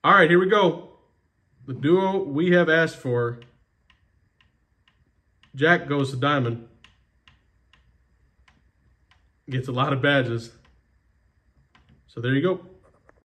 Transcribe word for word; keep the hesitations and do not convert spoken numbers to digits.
All right, here we go. The duo we have asked for. Jack goes to diamond. Gets a lot of badges. So there you go.